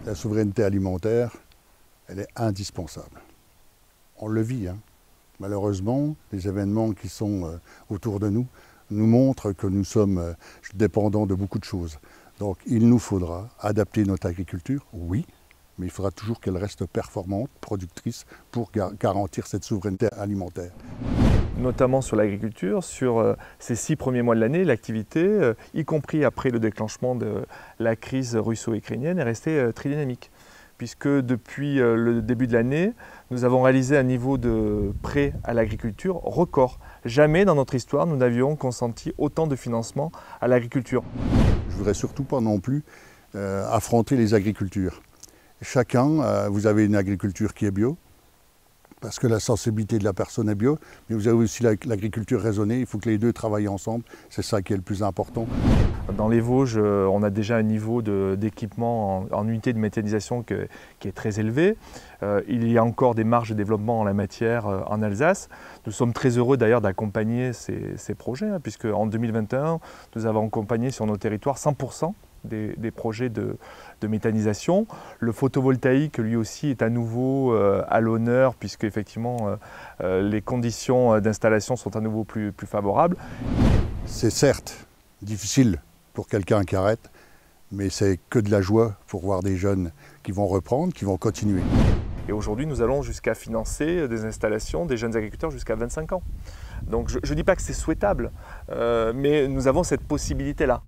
La souveraineté alimentaire, elle est indispensable. On le vit, hein. Malheureusement, les événements qui sont autour de nous montrent que nous sommes dépendants de beaucoup de choses. Donc il nous faudra adapter notre agriculture, oui, mais il faudra toujours qu'elle reste performante, productrice, pour garantir cette souveraineté alimentaire. Notamment sur l'agriculture, sur ces 6 premiers mois de l'année, l'activité, y compris après le déclenchement de la crise russo-ukrainienne, est restée très dynamique. Puisque depuis le début de l'année, nous avons réalisé un niveau de prêt à l'agriculture record. Jamais dans notre histoire, nous n'avions consenti autant de financement à l'agriculture. Je ne voudrais surtout pas non plus affronter les agricultures. Chacun, vous avez une agriculture qui est bio, parce que la sensibilité de la personne est bio, mais vous avez aussi l'agriculture raisonnée, il faut que les deux travaillent ensemble, c'est ça qui est le plus important. Dans les Vosges, on a déjà un niveau d'équipement en unité de méthanisation qui est très élevé. Il y a encore des marges de développement en la matière en Alsace. Nous sommes très heureux d'ailleurs d'accompagner ces projets, hein, puisque en 2021, nous avons accompagné sur nos territoires 100% des projets de méthanisation. Le photovoltaïque, lui aussi, est à nouveau à l'honneur, puisque effectivement les conditions d'installation sont à nouveau plus favorables. C'est certes difficile pour quelqu'un qui arrête, mais c'est que de la joie pour voir des jeunes qui vont reprendre, qui vont continuer. Et aujourd'hui, nous allons jusqu'à financer des installations des jeunes agriculteurs jusqu'à 25 ans. Donc je ne dis pas que c'est souhaitable, mais nous avons cette possibilité-là.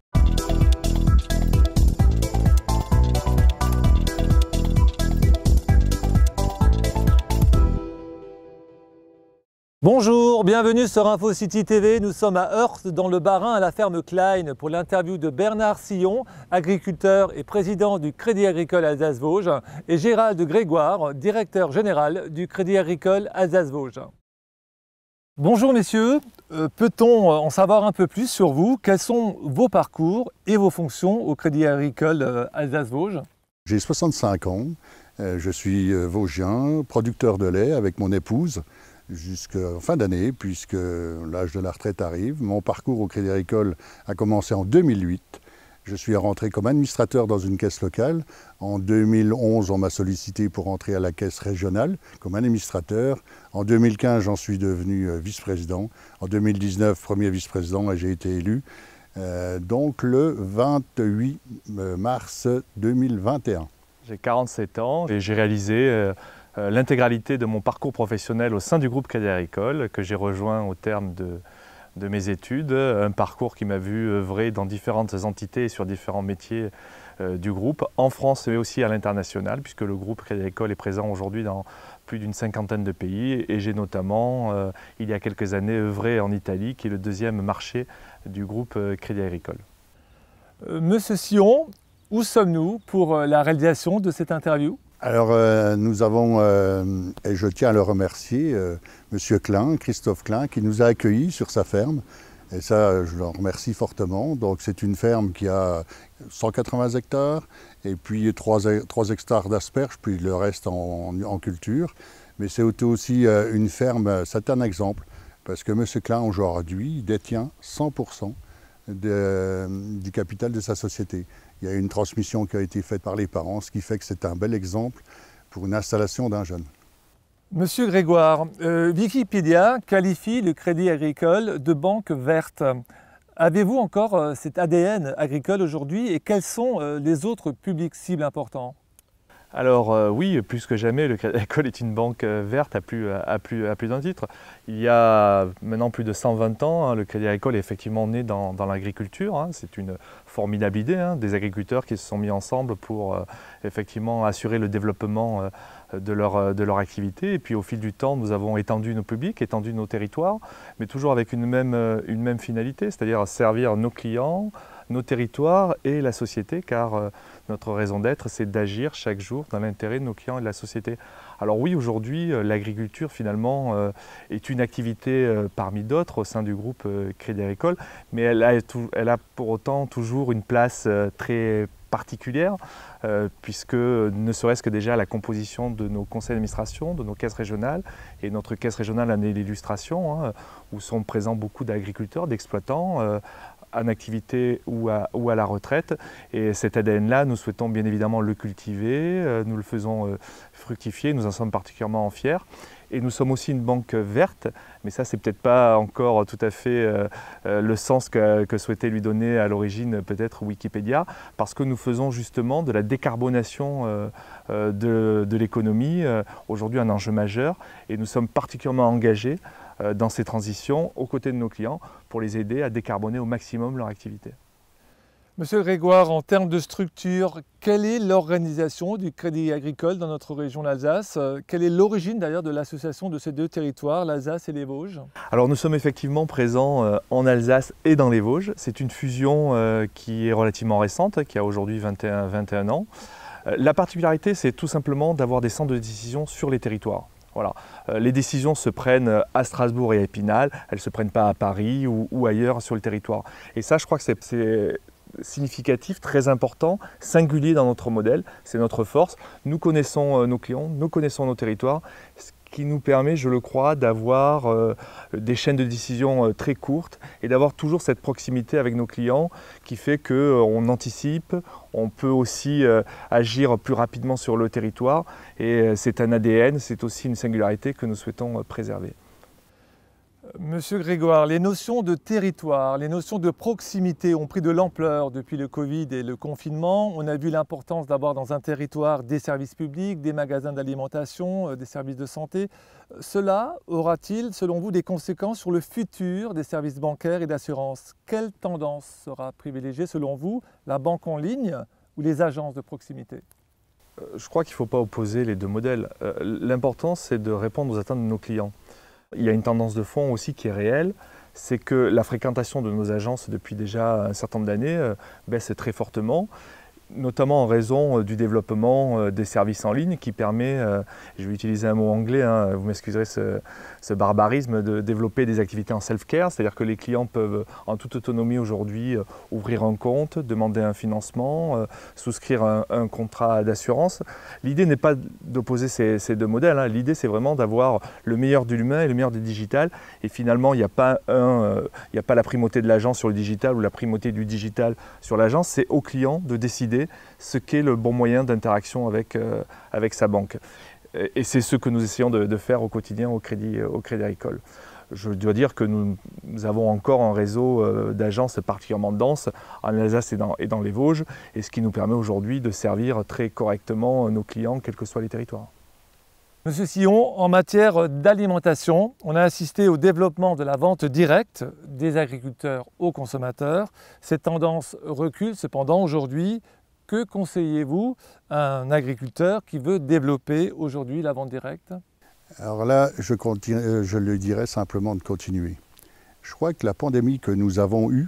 Bonjour, bienvenue sur InfoCity TV. Nous sommes à Heurst, dans le Bas-Rhin, à la ferme Klein, pour l'interview de Bernard Sillon, agriculteur et président du Crédit Agricole Alsace-Vosges, et Gérald Grégoire, directeur général du Crédit Agricole Alsace-Vosges. Bonjour messieurs, peut-on en savoir un peu plus sur vous? Quels sont vos parcours et vos fonctions au Crédit Agricole Alsace-Vosges? J'ai 65 ans, je suis vosgien, producteur de lait avec mon épouse, jusqu'en fin d'année, puisque l'âge de la retraite arrive. Mon parcours au Crédit Agricole a commencé en 2008. Je suis rentré comme administrateur dans une caisse locale. En 2011, on m'a sollicité pour entrer à la caisse régionale comme administrateur. En 2015, j'en suis devenu vice-président. En 2019, premier vice-président, et j'ai été élu. Donc le 28 mars 2021. J'ai 47 ans et j'ai réalisé l'intégralité de mon parcours professionnel au sein du groupe Crédit Agricole que j'ai rejoint au terme de mes études, un parcours qui m'a vu œuvrer dans différentes entités et sur différents métiers du groupe, en France mais aussi à l'international, puisque le groupe Crédit Agricole est présent aujourd'hui dans plus d'une cinquantaine de pays, et j'ai notamment, il y a quelques années, œuvré en Italie, qui est le deuxième marché du groupe Crédit Agricole. Monsieur Sillon, où sommes-nous pour la réalisation de cette interview? Alors nous avons, et je tiens à le remercier, Monsieur Klein, Christophe Klein, qui nous a accueillis sur sa ferme. Et ça, je l'en remercie fortement. Donc c'est une ferme qui a 180 hectares, et puis 3 hectares d'asperges, puis le reste en culture. Mais c'est aussi une ferme, c'est un exemple, parce que Monsieur Klein aujourd'hui détient 100% du capital de sa société. Il y a une transmission qui a été faite par les parents, ce qui fait que c'est un bel exemple pour une installation d'un jeune. Monsieur Grégoire, Wikipédia qualifie le Crédit Agricole de banque verte. Avez-vous encore cet ADN agricole aujourd'hui, et quels sont les autres publics cibles importants? Alors oui, plus que jamais, le Crédit Agricole est une banque verte à plus d'un titre. Il y a maintenant plus de 120 ans, hein, le Crédit Agricole est effectivement né dans l'agriculture. Hein. C'est une formidable idée, hein, des agriculteurs qui se sont mis ensemble pour effectivement assurer le développement de leur activité. Et puis au fil du temps, nous avons étendu nos publics, étendu nos territoires, mais toujours avec une même finalité, c'est-à-dire servir nos clients, nos territoires et la société, car notre raison d'être, c'est d'agir chaque jour dans l'intérêt de nos clients et de la société. Alors oui, aujourd'hui, l'agriculture finalement est une activité parmi d'autres au sein du groupe Crédit Agricole, mais elle a pour autant toujours une place très particulière, puisque ne serait-ce que déjà la composition de nos conseils d'administration, de nos caisses régionales, et notre caisse régionale en est l'illustration, hein, où sont présents beaucoup d'agriculteurs, d'exploitants, en activité ou à la retraite. Et cet ADN-là, nous souhaitons bien évidemment le cultiver, nous le faisons fructifier, nous en sommes particulièrement fiers. Et nous sommes aussi une banque verte, mais ça c'est peut-être pas encore tout à fait le sens que souhaitait lui donner à l'origine peut-être Wikipédia, parce que nous faisons justement de la décarbonation de l'économie, aujourd'hui un enjeu majeur, et nous sommes particulièrement engagés dans ces transitions aux côtés de nos clients pour les aider à décarboner au maximum leur activité. Monsieur Grégoire, en termes de structure, quelle est l'organisation du Crédit Agricole dans notre région d'Alsace? Quelle est l'origine d'ailleurs de l'association de ces deux territoires, l'Alsace et les Vosges? Alors nous sommes effectivement présents en Alsace et dans les Vosges. C'est une fusion qui est relativement récente, qui a aujourd'hui 21 ans. La particularité, c'est tout simplement d'avoir des centres de décision sur les territoires. Voilà. Les décisions se prennent à Strasbourg et à Épinal, elles ne se prennent pas à Paris ou ailleurs sur le territoire. Et ça, je crois que c'est significatif, très important, singulier dans notre modèle, c'est notre force. Nous connaissons nos clients, nous connaissons nos territoires, ce qui nous permet, je le crois, d'avoir des chaînes de décision très courtes et d'avoir toujours cette proximité avec nos clients qui fait qu'on anticipe, on peut aussi agir plus rapidement sur le territoire et c'est un ADN, c'est aussi une singularité que nous souhaitons préserver. Monsieur Grégoire, les notions de territoire, les notions de proximité ont pris de l'ampleur depuis le Covid et le confinement. On a vu l'importance d'avoir dans un territoire des services publics, des magasins d'alimentation, des services de santé. Cela aura-t-il, selon vous, des conséquences sur le futur des services bancaires et d'assurance? Quelle tendance sera privilégiée, selon vous, la banque en ligne ou les agences de proximité? Je crois qu'il ne faut pas opposer les deux modèles. L'important, c'est de répondre aux attentes de nos clients. Il y a une tendance de fond aussi qui est réelle, c'est que la fréquentation de nos agences depuis déjà un certain nombre d'années baisse très fortement, notamment en raison du développement des services en ligne qui permet, je vais utiliser un mot anglais, vous m'excuserez ce barbarisme, de développer des activités en self-care, c'est-à-dire que les clients peuvent en toute autonomie aujourd'hui ouvrir un compte, demander un financement, souscrire un contrat d'assurance. L'idée n'est pas d'opposer ces deux modèles, l'idée c'est vraiment d'avoir le meilleur de l'humain et le meilleur du digital, et finalement il n'y a pas la primauté de l'agence sur le digital ou la primauté du digital sur l'agence, c'est au client de décider ce qu'est le bon moyen d'interaction avec sa banque. Et c'est ce que nous essayons de faire au quotidien au Crédit Agricole. Je dois dire que nous avons encore un réseau d'agences particulièrement dense en Alsace et dans les Vosges, et ce qui nous permet aujourd'hui de servir très correctement nos clients, quels que soient les territoires. Monsieur Sillon, en matière d'alimentation, on a assisté au développement de la vente directe des agriculteurs aux consommateurs. Cette tendance recule cependant aujourd'hui. Que conseillez-vous à un agriculteur qui veut développer aujourd'hui la vente directe? Alors là, je lui dirais simplement de continuer. Je crois que la pandémie que nous avons eue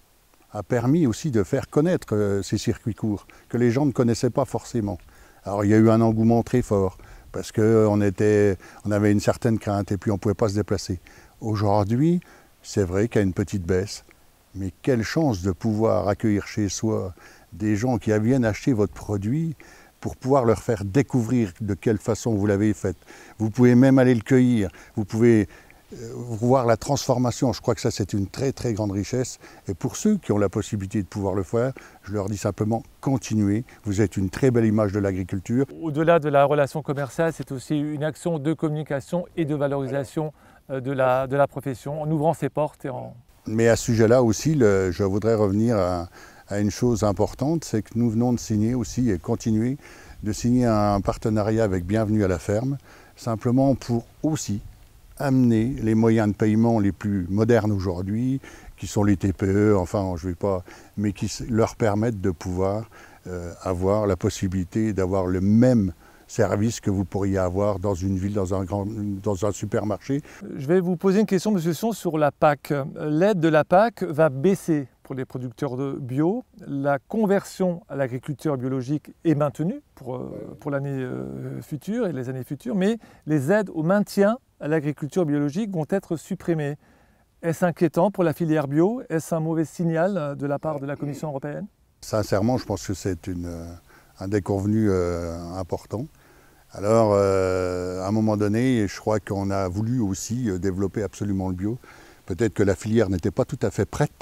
a permis aussi de faire connaître ces circuits courts, que les gens ne connaissaient pas forcément. Alors il y a eu un engouement très fort, parce qu'on avait une certaine crainte et puis on ne pouvait pas se déplacer. Aujourd'hui, c'est vrai qu'il y a une petite baisse, mais quelle chance de pouvoir accueillir chez soi des gens qui viennent acheter votre produit pour pouvoir leur faire découvrir de quelle façon vous l'avez fait. Vous pouvez même aller le cueillir, vous pouvez voir la transformation. Je crois que ça c'est une très très grande richesse. Et pour ceux qui ont la possibilité de pouvoir le faire, je leur dis simplement continuez. Vous êtes une très belle image de l'agriculture. Au-delà de la relation commerciale, c'est aussi une action de communication et de valorisation de la profession, en ouvrant ses portes. Mais à ce sujet-là aussi, je voudrais revenir à une chose importante, c'est que nous venons de signer aussi et continuer de signer un partenariat avec Bienvenue à la ferme, simplement pour aussi amener les moyens de paiement les plus modernes aujourd'hui, qui sont les TPE, enfin je ne vais pas, mais qui leur permettent de pouvoir avoir la possibilité d'avoir le même service que vous pourriez avoir dans une ville, dans un supermarché. Je vais vous poser une question, Monsieur Sillon, sur la PAC. L'aide de la PAC va baisser pour les producteurs de bio. La conversion à l'agriculture biologique est maintenue pour l'année future et les années futures, mais les aides au maintien à l'agriculture biologique vont être supprimées. Est-ce inquiétant pour la filière bio? Est-ce un mauvais signal de la part de la Commission européenne? Sincèrement, je pense que c'est un déconvenu important. Alors, à un moment donné, je crois qu'on a voulu aussi développer absolument le bio. Peut-être que la filière n'était pas tout à fait prête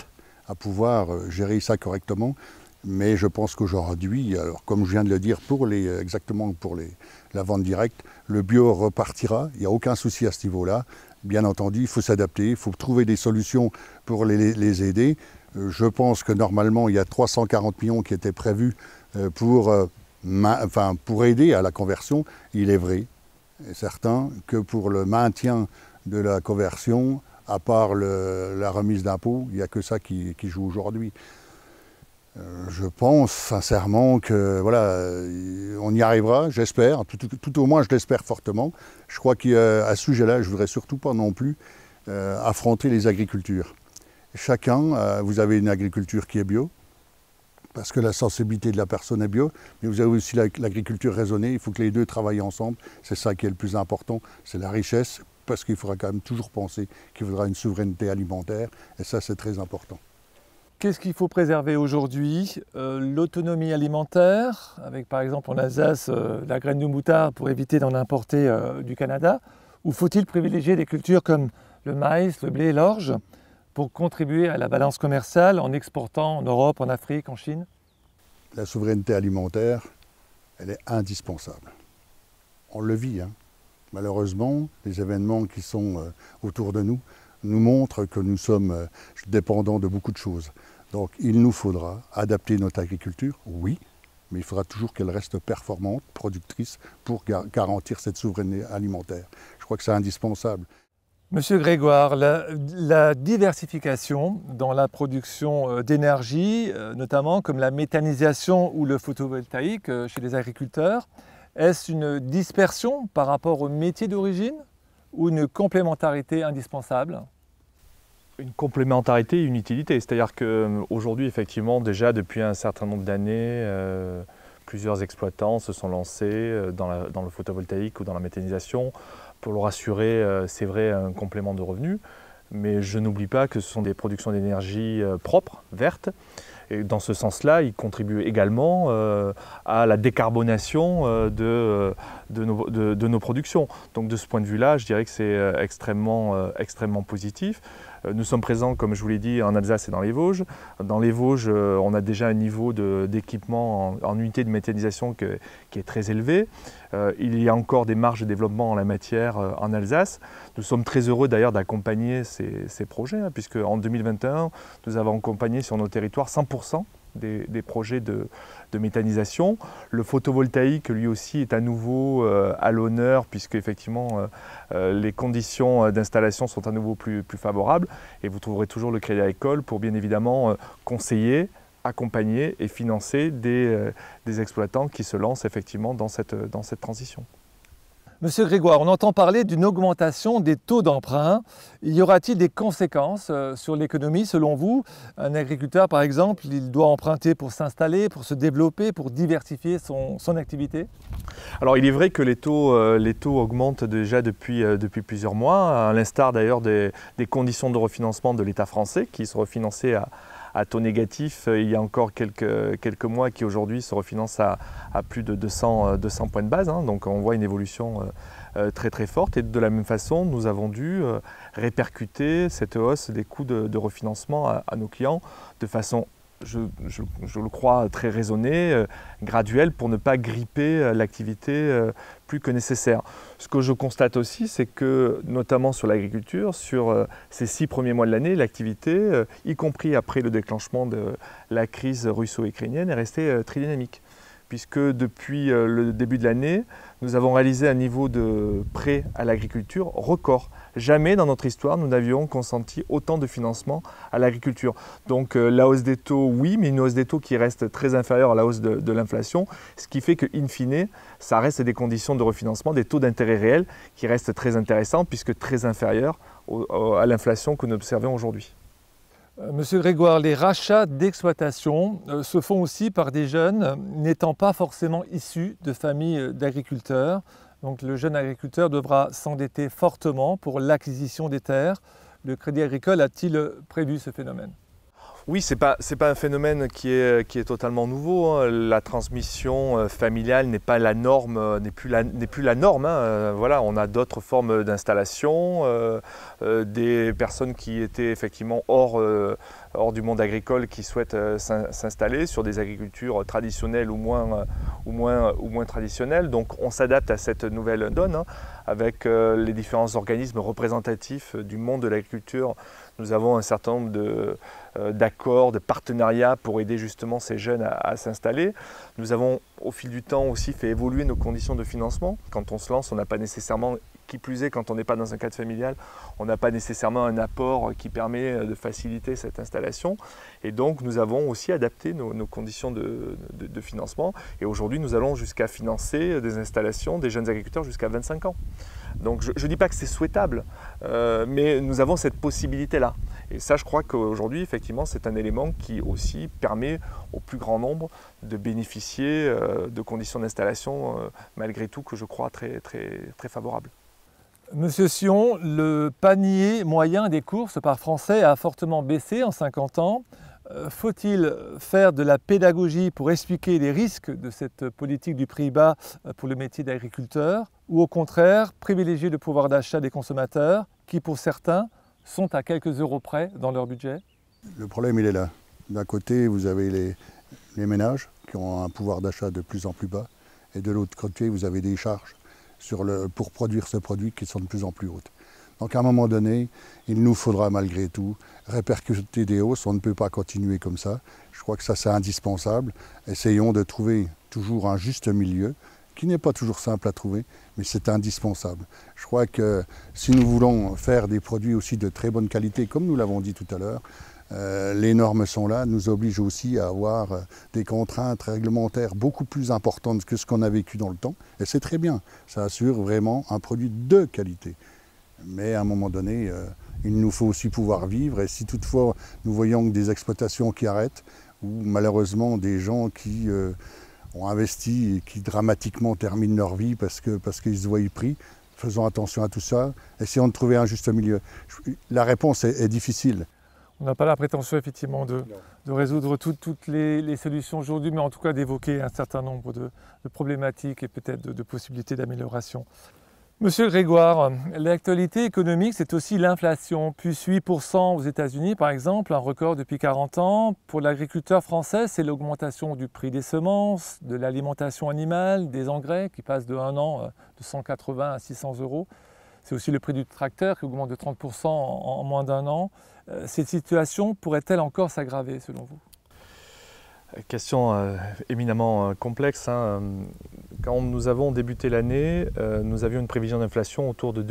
à pouvoir gérer ça correctement. Mais je pense qu'aujourd'hui, alors comme je viens de le dire, exactement pour la vente directe, le bio repartira. Il n'y a aucun souci à ce niveau-là. Bien entendu, il faut s'adapter, il faut trouver des solutions pour les aider. Je pense que normalement, il y a 340 millions qui étaient prévus pour aider à la conversion. Il est vrai et certain que pour le maintien de la conversion, à part la remise d'impôts, il n'y a que ça qui joue aujourd'hui. Je pense sincèrement que voilà, on y arrivera, j'espère, tout au moins je l'espère fortement. Je crois qu'à ce sujet-là, je ne voudrais surtout pas non plus affronter les agricultures. Chacun, vous avez une agriculture qui est bio, parce que la sensibilité de la personne est bio, mais vous avez aussi l'agriculture raisonnée, il faut que les deux travaillent ensemble, c'est ça qui est le plus important, c'est la richesse, parce qu'il faudra quand même toujours penser qu'il faudra une souveraineté alimentaire, et ça c'est très important. Qu'est-ce qu'il faut préserver aujourd'hui? L'autonomie alimentaire, avec par exemple en Alsace la graine de moutarde pour éviter d'en importer du Canada, ou faut-il privilégier des cultures comme le maïs, le blé et l'orge pour contribuer à la balance commerciale en exportant en Europe, en Afrique, en Chine? La souveraineté alimentaire, elle est indispensable. On le vit, hein. Malheureusement, les événements qui sont autour de nous montrent que nous sommes dépendants de beaucoup de choses. Donc il nous faudra adapter notre agriculture, oui, mais il faudra toujours qu'elle reste performante, productrice, pour garantir cette souveraineté alimentaire. Je crois que c'est indispensable. Monsieur Grégoire, la diversification dans la production d'énergie, notamment comme la méthanisation ou le photovoltaïque chez les agriculteurs, est-ce une dispersion par rapport au métier d'origine ou une complémentarité indispensable? Une complémentarité et une utilité. C'est-à-dire qu'aujourd'hui, effectivement, déjà depuis un certain nombre d'années, plusieurs exploitants se sont lancés dans le photovoltaïque ou dans la méthanisation pour leur assurer, c'est vrai, un complément de revenus. Mais je n'oublie pas que ce sont des productions d'énergie propres, vertes. Et dans ce sens-là, ils contribuent également à la décarbonation de nos productions. Donc de ce point de vue-là, je dirais que c'est extrêmement positif. Nous sommes présents, comme je vous l'ai dit, en Alsace et dans les Vosges. Dans les Vosges, on a déjà un niveau d'équipement en unité de méthanisation qui est très élevé. Il y a encore des marges de développement en la matière en Alsace. Nous sommes très heureux d'ailleurs d'accompagner ces projets, hein, puisque en 2021, nous avons accompagné sur nos territoires 100% des projets de méthanisation. Le photovoltaïque, lui aussi, est à nouveau à l'honneur, puisque effectivement les conditions d'installation sont à nouveau plus favorables. Et vous trouverez toujours le Crédit Agricole pour bien évidemment conseiller, accompagner et financer des exploitants qui se lancent effectivement dans cette transition. Monsieur Grégoire, on entend parler d'une augmentation des taux d'emprunt. Y aura-t-il des conséquences sur l'économie selon vous? Un agriculteur, par exemple, il doit emprunter pour s'installer, pour se développer, pour diversifier son activité? Alors il est vrai que les taux augmentent déjà depuis plusieurs mois, à l'instar d'ailleurs des conditions de refinancement de l'État français qui se refinançait à taux négatif il y a encore quelques mois, qui aujourd'hui se refinance à plus de 200 points de base. Hein. Donc on voit une évolution très forte. Et de la même façon, nous avons dû répercuter cette hausse des coûts de refinancement à nos clients de façon, je le crois, très raisonnée, graduelle, pour ne pas gripper l'activité plus que nécessaire. Ce que je constate aussi, c'est que, notamment sur l'agriculture, sur ces 6 premiers mois de l'année, l'activité, y compris après le déclenchement de la crise russo-ukrainienne, est restée très dynamique. Puisque depuis le début de l'année, nous avons réalisé un niveau de prêt à l'agriculture record. Jamais dans notre histoire, nous n'avions consenti autant de financement à l'agriculture. Donc la hausse des taux, oui, mais une hausse des taux qui reste très inférieure à la hausse de l'inflation, ce qui fait qu'in fine, ça reste des conditions de refinancement, des taux d'intérêt réels qui restent très intéressants, puisque très inférieurs à l'inflation que nous observons aujourd'hui. Monsieur Grégoire, les rachats d'exploitation se font aussi par des jeunes n'étant pas forcément issus de familles d'agriculteurs. Donc le jeune agriculteur devra s'endetter fortement pour l'acquisition des terres. Le Crédit Agricole a-t-il prévu ce phénomène? Oui, c'est pas un phénomène qui est totalement nouveau, hein. La transmission familiale n'est pas la norme, n'est plus la norme, hein. Voilà, on a d'autres formes d'installation, des personnes qui étaient effectivement hors du monde agricole qui souhaitent s'installer sur des agricultures traditionnelles ou moins traditionnelles. Donc on s'adapte à cette nouvelle donne, hein, avec les différents organismes représentatifs du monde de l'agriculture. Nous avons un certain nombre d'accords, de partenariats pour aider justement ces jeunes à s'installer. Nous avons au fil du temps aussi fait évoluer nos conditions de financement. Quand on se lance, on n'a pas nécessairement, qui plus est quand on n'est pas dans un cadre familial, on n'a pas nécessairement un apport qui permet de faciliter cette installation. Et donc nous avons aussi adapté nos conditions de financement. Et aujourd'hui nous allons jusqu'à financer des installations des jeunes agriculteurs jusqu'à 25 ans. Donc je ne dis pas que c'est souhaitable, mais nous avons cette possibilité-là. Et ça, je crois qu'aujourd'hui, effectivement, c'est un élément qui aussi permet au plus grand nombre de bénéficier de conditions d'installation, malgré tout, que je crois très, très, très favorables. Monsieur Sion, le panier moyen des courses par Français a fortement baissé en 50 ans. Faut-il faire de la pédagogie pour expliquer les risques de cette politique du prix bas pour le métier d'agriculteur, ou au contraire privilégier le pouvoir d'achat des consommateurs qui, pour certains, sont à quelques euros près dans leur budget? Le problème, il est là. D'un côté, vous avez les ménages qui ont un pouvoir d'achat de plus en plus bas, et de l'autre côté, vous avez des charges pour produire ce produit qui sont de plus en plus hautes. Donc à un moment donné, il nous faudra malgré tout répercuter des hausses. On ne peut pas continuer comme ça. Je crois que ça c'est indispensable. Essayons de trouver toujours un juste milieu, qui n'est pas toujours simple à trouver, mais c'est indispensable. Je crois que si nous voulons faire des produits aussi de très bonne qualité, comme nous l'avons dit tout à l'heure, les normes sont là, nous obligent aussi à avoir des contraintes réglementaires beaucoup plus importantes que ce qu'on a vécu dans le temps. Et c'est très bien, ça assure vraiment un produit de qualité. Mais à un moment donné, il nous faut aussi pouvoir vivre. Et si toutefois nous voyons des exploitations qui arrêtent, ou malheureusement des gens qui ont investi et qui dramatiquement terminent leur vie parce qu'ils se voient pris, faisons attention à tout ça, essayons de trouver un juste milieu. La réponse est difficile. On n'a pas la prétention effectivement de résoudre toutes les solutions aujourd'hui, mais en tout cas d'évoquer un certain nombre de problématiques et peut-être de possibilités d'amélioration. Monsieur Grégoire, l'actualité économique, c'est aussi l'inflation, plus 8% aux États-Unis par exemple, un record depuis 40 ans. Pour l'agriculteur français, c'est l'augmentation du prix des semences, de l'alimentation animale, des engrais qui passent de un an de 180 à 600 euros. C'est aussi le prix du tracteur qui augmente de 30% en moins d'un an. Cette situation pourrait-elle encore s'aggraver selon vous? Question éminemment complexe, hein. Quand nous avons débuté l'année, nous avions une prévision d'inflation autour de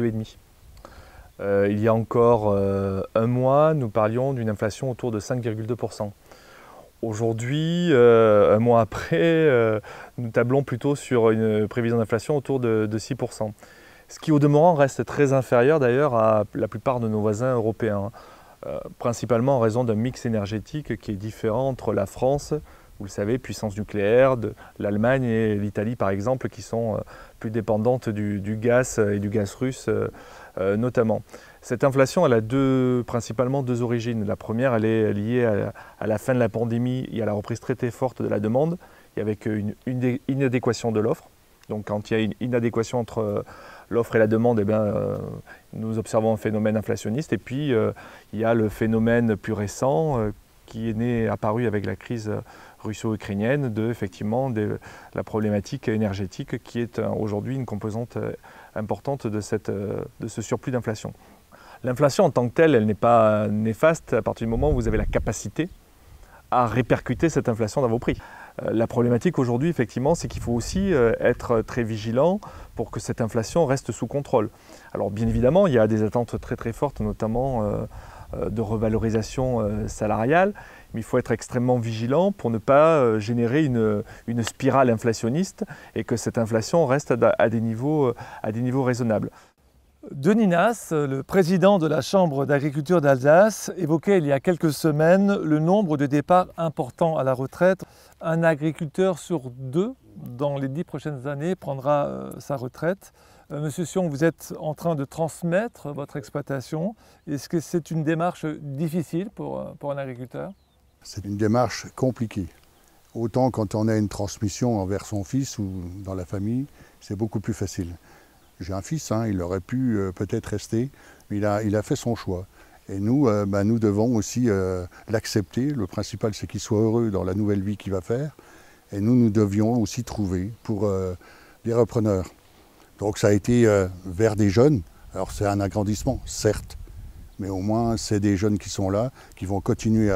2,5. Il y a encore un mois, nous parlions d'une inflation autour de 5,2%. Aujourd'hui, un mois après, nous tablons plutôt sur une prévision d'inflation autour de 6%. Ce qui au demeurant reste très inférieur d'ailleurs à la plupart de nos voisins européens. Principalement en raison d'un mix énergétique qui est différent entre la France, vous le savez, puissance nucléaire, l'Allemagne et l'Italie par exemple, qui sont plus dépendantes du gaz et du gaz russe notamment. Cette inflation, elle a principalement deux origines. La première, elle est liée à la fin de la pandémie et à la reprise très très forte de la demande, et avec une inadéquation de l'offre. Donc quand il y a une inadéquation entre l'offre et la demande, eh bien, nous observons un phénomène inflationniste. Et puis, il y a le phénomène plus récent qui est apparu avec la crise russo-ukrainienne de la problématique énergétique qui est aujourd'hui une composante importante de ce surplus d'inflation. L'inflation en tant que telle, elle n'est pas néfaste à partir du moment où vous avez la capacité à répercuter cette inflation dans vos prix. La problématique aujourd'hui, effectivement, c'est qu'il faut aussi être très vigilant pour que cette inflation reste sous contrôle. Alors bien évidemment, il y a des attentes très très fortes, notamment de revalorisation salariale, mais il faut être extrêmement vigilant pour ne pas générer une spirale inflationniste et que cette inflation reste à des niveaux raisonnables. Denis Nasse, le président de la Chambre d'agriculture d'Alsace, évoquait il y a quelques semaines le nombre de départs importants à la retraite. Un agriculteur sur deux, dans les 10 prochaines années, prendra sa retraite. Monsieur Sion, vous êtes en train de transmettre votre exploitation. Est-ce que c'est une démarche difficile pour un agriculteur? C'est une démarche compliquée. Autant quand on a une transmission envers son fils ou dans la famille, c'est beaucoup plus facile. J'ai un fils, hein, il aurait pu peut-être rester, mais il a fait son choix. Et nous, nous devons aussi l'accepter. Le principal, c'est qu'il soit heureux dans la nouvelle vie qu'il va faire. Et nous devions aussi trouver pour les repreneurs. Donc ça a été vers des jeunes. Alors c'est un agrandissement, certes, mais au moins c'est des jeunes qui sont là, qui vont continuer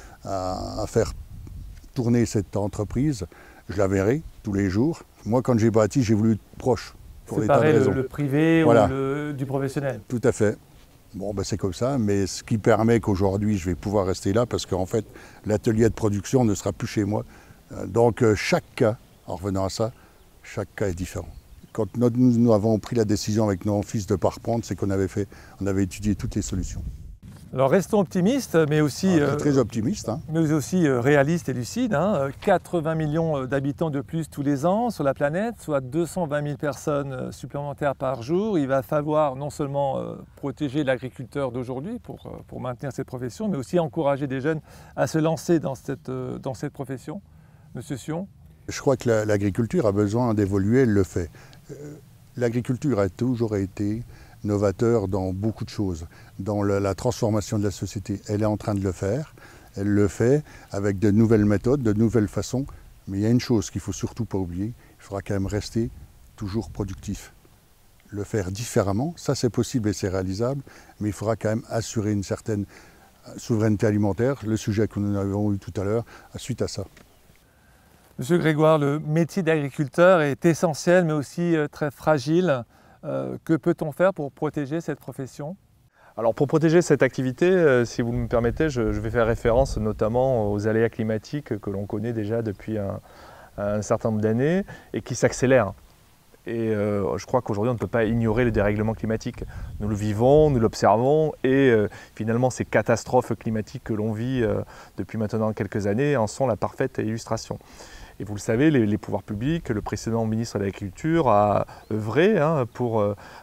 à faire tourner cette entreprise. Je la verrai tous les jours. Moi, quand j'ai bâti, j'ai voulu être proche. Séparer le privé voilà. ou du professionnel. Tout à fait. Bon, c'est comme ça, mais ce qui permet qu'aujourd'hui, je vais pouvoir rester là, parce qu'en fait, l'atelier de production ne sera plus chez moi. Donc, chaque cas, en revenant à ça, chaque cas est différent. Quand nous avons pris la décision avec nos fils de ne pas reprendre, c'est qu'on avait étudié toutes les solutions. Alors restons optimistes, mais aussi, très optimistes, hein. Mais aussi réalistes et lucides. 80 millions d'habitants de plus tous les ans sur la planète, soit 220 000 personnes supplémentaires par jour. Il va falloir non seulement protéger l'agriculteur d'aujourd'hui pour maintenir cette profession, mais aussi encourager des jeunes à se lancer dans cette profession. Monsieur Sion? Je crois que l'agriculture a besoin d'évoluer, elle le fait. L'agriculture a toujours été novateur dans beaucoup de choses, dans la transformation de la société. Elle est en train de le faire, elle le fait avec de nouvelles méthodes, de nouvelles façons, mais il y a une chose qu'il ne faut surtout pas oublier, il faudra quand même rester toujours productif. Le faire différemment, ça c'est possible et c'est réalisable, mais il faudra quand même assurer une certaine souveraineté alimentaire, le sujet que nous avons eu tout à l'heure, suite à ça. Monsieur Grégoire, le métier d'agriculteur est essentiel mais aussi très fragile. Que peut-on faire pour protéger cette profession? Alors pour protéger cette activité, si vous me permettez, je vais faire référence notamment aux aléas climatiques que l'on connaît déjà depuis un certain nombre d'années et qui s'accélèrent. Et je crois qu'aujourd'hui on ne peut pas ignorer le dérèglement climatique. Nous le vivons, nous l'observons et finalement ces catastrophes climatiques que l'on vit depuis maintenant quelques années en sont la parfaite illustration. Et vous le savez, les pouvoirs publics, le précédent ministre de l'Agriculture a œuvré pour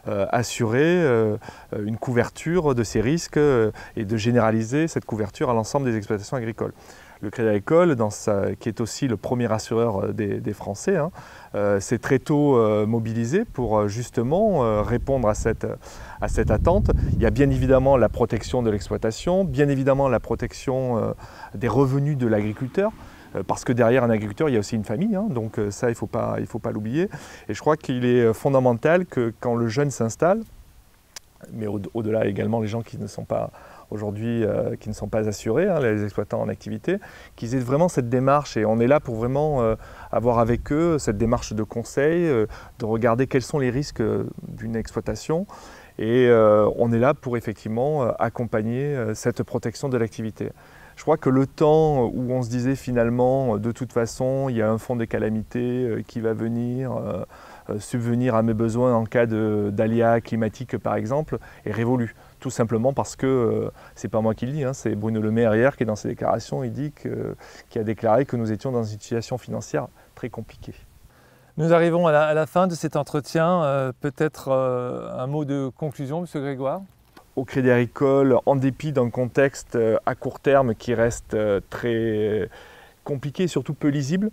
assurer une couverture de ces risques et de généraliser cette couverture à l'ensemble des exploitations agricoles. Le Crédit Agricole, qui est aussi le premier assureur des Français, s'est très tôt mobilisé pour justement répondre à cette attente. Il y a bien évidemment la protection de l'exploitation, bien évidemment la protection des revenus de l'agriculteur, parce que derrière un agriculteur, il y a aussi une famille, donc ça, il ne faut pas l'oublier. Et je crois qu'il est fondamental que quand le jeune s'installe, mais au-delà également les gens qui ne sont pas aujourd'hui, qui ne sont pas assurés, les exploitants en activité, qu'ils aient vraiment cette démarche. Et on est là pour vraiment avoir avec eux cette démarche de conseil, de regarder quels sont les risques d'une exploitation. Et on est là pour effectivement accompagner cette protection de l'activité. Je crois que le temps où on se disait finalement, de toute façon, il y a un fonds de calamité qui va venir subvenir à mes besoins en cas d'aléas climatiques par exemple, est révolu. Tout simplement parce que, c'est pas moi qui le dis, c'est Bruno Le Maire hier qui dans ses déclarations, qui a déclaré que nous étions dans une situation financière très compliquée. Nous arrivons à la fin de cet entretien. Peut-être un mot de conclusion, Monsieur Grégoire? Au Crédit Agricole, en dépit d'un contexte à court terme qui reste très compliqué et surtout peu lisible,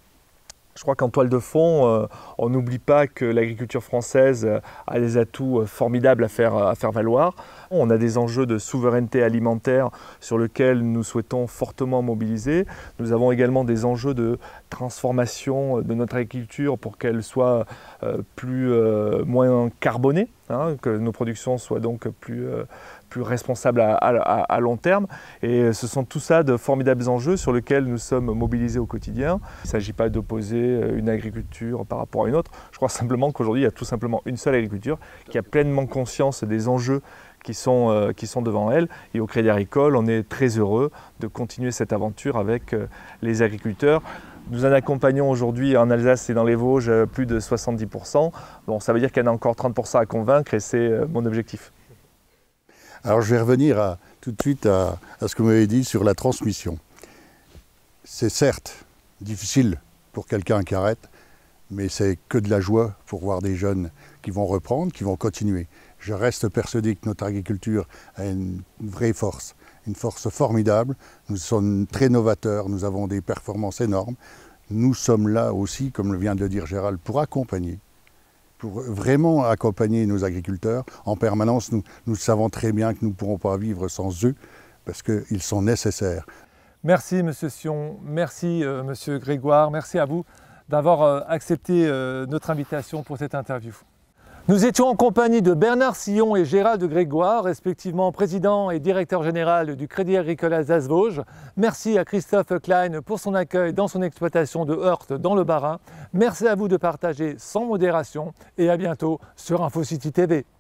je crois qu'en toile de fond, on n'oublie pas que l'agriculture française a des atouts formidables à faire valoir. On a des enjeux de souveraineté alimentaire sur lesquels nous souhaitons fortement mobiliser. Nous avons également des enjeux de transformation de notre agriculture pour qu'elle soit moins carbonée, que nos productions soient donc plus responsables à long terme. Et ce sont tout ça de formidables enjeux sur lesquels nous sommes mobilisés au quotidien. Il ne s'agit pas d'opposer une agriculture par rapport à une autre. Je crois simplement qu'aujourd'hui, il y a tout simplement une seule agriculture qui a pleinement conscience des enjeux qui sont devant elle. Et au Crédit Agricole, on est très heureux de continuer cette aventure avec les agriculteurs. Nous en accompagnons aujourd'hui en Alsace et dans les Vosges plus de 70%. Bon, ça veut dire qu'il y en a encore 30% à convaincre et c'est mon objectif. Alors je vais revenir tout de suite à ce que vous m'avez dit sur la transmission. C'est certes difficile pour quelqu'un qui arrête, mais c'est que de la joie pour voir des jeunes qui vont reprendre, qui vont continuer. Je reste persuadé que notre agriculture a une vraie force. une force formidable. Nous sommes très novateurs, nous avons des performances énormes. Nous sommes là aussi, comme vient de le dire Gérald, pour accompagner. Pour vraiment accompagner nos agriculteurs. En permanence, nous savons très bien que nous ne pourrons pas vivre sans eux, parce qu'ils sont nécessaires. Merci M. Sion, merci M. Grégoire, merci à vous d'avoir accepté notre invitation pour cette interview. Nous étions en compagnie de Bernard Sillon et Gérald de Grégoire, respectivement président et directeur général du Crédit Agricole Alsace-Vosges. Merci à Christophe Klein pour son accueil dans son exploitation de Heurte dans le Bas-Rhin. Merci à vous de partager sans modération et à bientôt sur InfoCity TV.